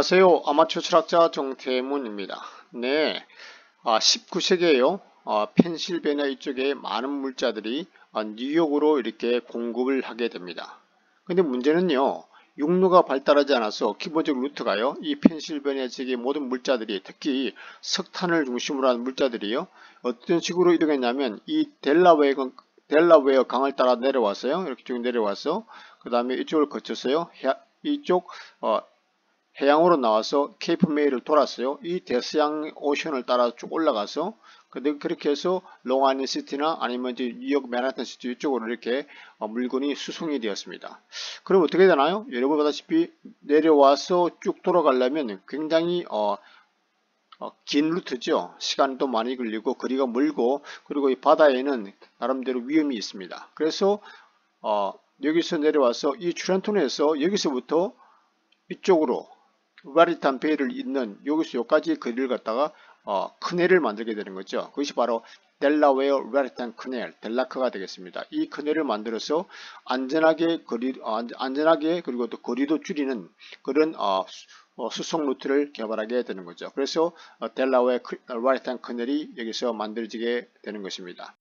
안녕하세요. 아마추어 철학자 정태문입니다. 네, 19세기에요. 펜실베니아 이쪽에 많은 물자들이 뉴욕으로 이렇게 공급을 하게 됩니다. 근데 문제는요, 육로가 발달하지 않아서 기본적 루트가요, 이 펜실베니아 지역의 모든 물자들이, 특히 석탄을 중심으로 한 물자들이요, 어떤 식으로 이동했냐면 이 델라웨어 강을 따라 내려왔어요. 이렇게 쭉 내려와서 그 다음에 이쪽을 거쳐서요, 이쪽 해양으로 나와서 케이프 메이를 돌았어요. 이 대서양 오션을 따라 쭉 올라가서 그렇게 해서 롱아일랜드 시티나 아니면 이제 뉴욕 맨하탄 시티 이쪽으로 이렇게 물건이 수송이 되었습니다. 그럼 어떻게 되나요? 여러분 보다시피 내려와서 쭉 돌아가려면 굉장히 긴 루트죠. 시간도 많이 걸리고 거리가 멀고, 그리고 이 바다에는 나름대로 위험이 있습니다. 그래서 여기서 내려와서 이 트렌톤에서 여기서부터 이쪽으로 라리탄 베이를 잇는 여기서 여기까지 거리를 갖다가 커넬을 만들게 되는 거죠. 그것이 바로 델라웨어 라리탄 커넬, 델라크가 되겠습니다. 이 커넬을 만들어서 안전하게 그리고 또 거리도 줄이는 그런 수송 루트를 개발하게 되는 거죠. 그래서 델라웨어 라리탄 커넬이 여기서 만들어지게 되는 것입니다.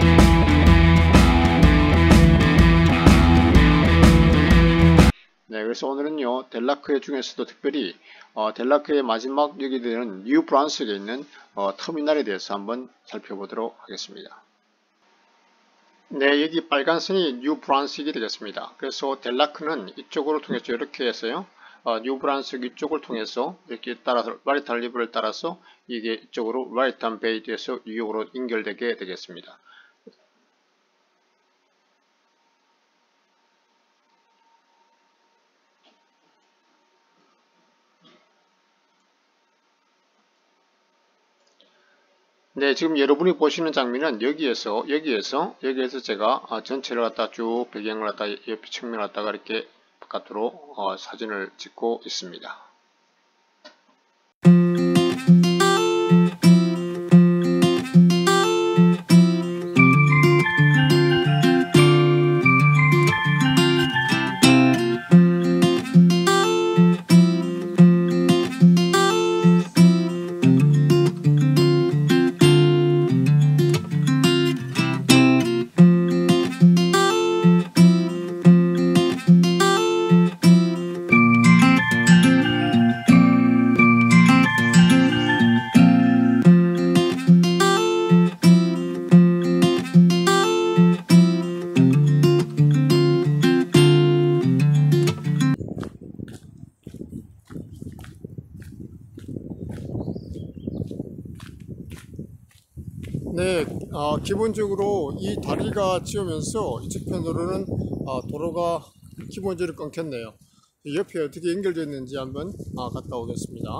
네, 그래서 오늘은요, 델라크해 중에서도 특별히 델라크의 마지막 역이 되는 뉴 브란스윅에 있는 터미널에 대해서 한번 살펴보도록 하겠습니다. 네, 여기 빨간 선이 뉴 브란스윅이 되겠습니다. 그래서 델라크는 이쪽으로 통해서 이렇게 해서요, 뉴 브란스윅 이쪽을 통해서 이렇게 따라서 라리탄 리버를 따라서 이게 이쪽으로 라리탄 베이에서 뉴욕으로 연결되게 되겠습니다. 네, 지금 여러분이 보시는 장면은 여기에서 제가 전체를 갖다 쭉 배경을 갖다 옆 측면을 갖다가 이렇게 바깥으로 사진을 찍고 있습니다. 네, 기본적으로 이 다리가 지으면서 이쪽 편으로는 도로가 기본적으로 끊겼네요. 옆에 어떻게 연결되어 있는지 한번 갔다 오겠습니다.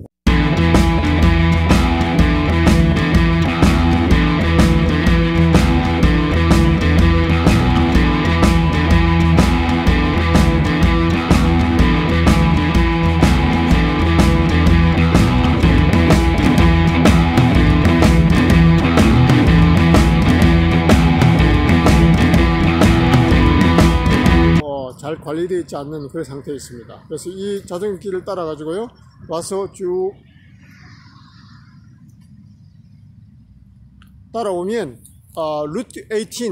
잘 관리되어 있지 않는 그런 상태에 있습니다. 그래서 이 자전거길을 따라 가지고요, 와서 쭉 따라오면 루트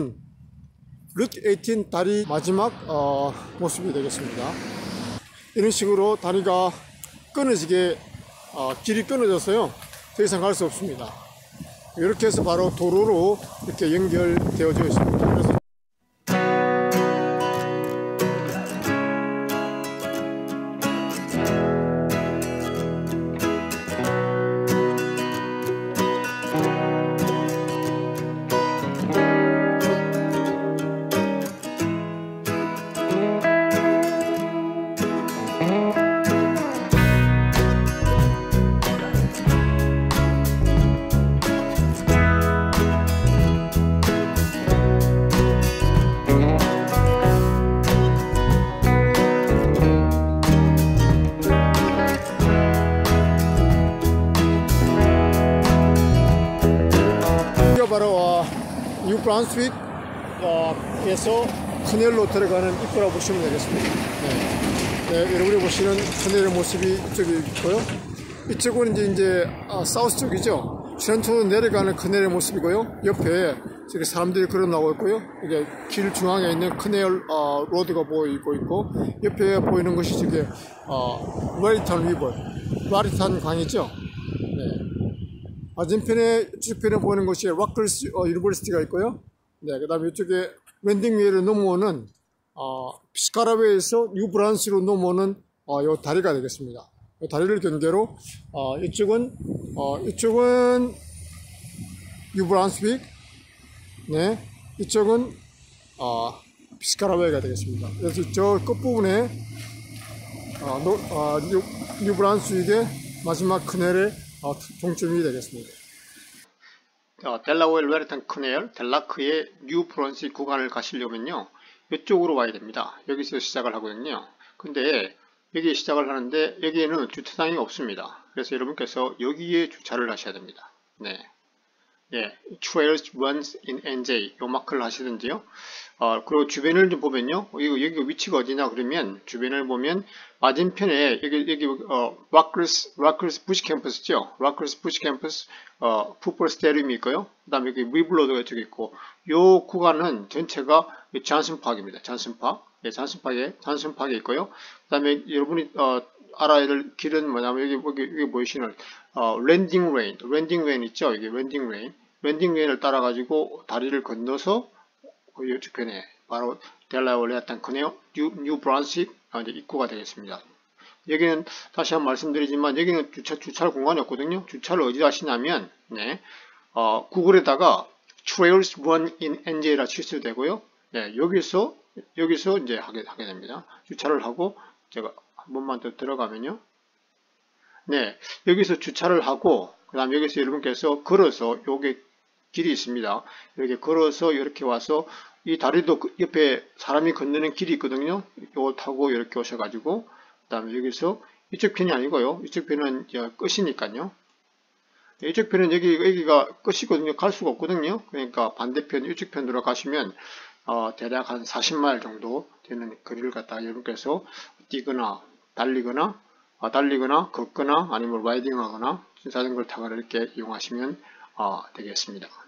18 다리 마지막 모습이 되겠습니다. 이런 식으로 다리가 끊어지게 길이 끊어져서요, 더 이상 갈 수 없습니다. 이렇게 해서 바로 도로로 이렇게 연결되어져 있습니다. 그래서 바로 뉴 브란스윅에서 커넬로 들어가는 입구라고 보시면 되겠습니다. 네. 네, 여러분이 보시는 터널의 모습이 이쪽에 있고요. 이쪽은 이제 사우스 쪽이죠. 트렌톤으로 내려가는 커넬의 모습이고요. 옆에 저기 사람들이 걸어 나오고 있고요. 이게 길 중앙에 있는 커넬 로드가 보이고 있고, 옆에 보이는 것이 저기 라리탄 리버, 라리탄 강이죠. 네. 맞은편에 이쪽편에 보이는 것이 라클스 유니버시티가 있고요. 네, 그다음에 이쪽에 랜딩웨이를 넘어오는 피스카라웨이에서 뉴브란스로 넘어오는 요 다리가 되겠습니다. 이 다리를 경계로 이쪽은 뉴브란스윅, 네, 이쪽은 피스카라웨이가 되겠습니다. 그래서 저 끝부분에 뉴브란스윅의 마지막 커넬의 종점이 되겠습니다. 델라웨어 레리탄 커넬, 델라크의 뉴브런스윅 구간을 가시려면요, 이쪽으로 와야 됩니다. 여기서 시작을 하거든요. 근데 여기 시작을 하는데 여기에는 주차장이 없습니다. 그래서 여러분께서 여기에 주차를 하셔야 됩니다. 네. 예, Trails runs in NJ 요 마크를 하시든지요. 그리고 주변을 좀 보면요. 여기 위치가 어디냐 그러면 주변을 보면 맞은편에 여기 라클스 부시 캠퍼스죠. 라클스 부시 캠퍼스 풋볼 스테디움이 있고요. 그다음에 여기 위블로드가 저기 있고 요 구간은 전체가 잔슨 파크입니다. 잔슨 파크. 예, 잔슨 파크에 있고요. 그다음에 여러분이 알아야 될 길은 뭐냐면 여기 보이시는 랜딩 레인 있죠. 여기 랜딩 레인을 따라 가지고 다리를 건너서 이쪽 편에 바로 델라웨어 레리탄 커넬 뉴브란스윅 입구가 되겠습니다. 여기는 다시 한번 말씀드리지만 여기는 주차할 공간이 없거든요. 주차를 어디다 하시냐면 네, 구글에다가 Trails Run in NJ라 치셔도 되고요. 네, 여기서 이제 하게 됩니다. 주차를 하고 제가 한 번만 더 들어가면요. 네, 여기서 주차를 하고 그 다음 여기서 여러분께서 걸어서 요게 길이 있습니다. 이렇게 걸어서 이렇게 와서 이 다리도 옆에 사람이 건너는 길이 있거든요. 요걸 타고 이렇게 오셔가지고 그 다음에 여기서 이쪽 편이 아니고요. 이쪽 편은 끝이니까요. 이쪽 편은 여기가 끝이거든요. 갈 수가 없거든요. 그러니까 반대편 이쪽 편으로 가시면 대략 한 40마일 정도 되는 거리를 갖다가 여러분께서 뛰거나 달리거나 걷거나 아니면 라이딩하거나 자전거를 타거나 이렇게 이용하시면 되겠습니다.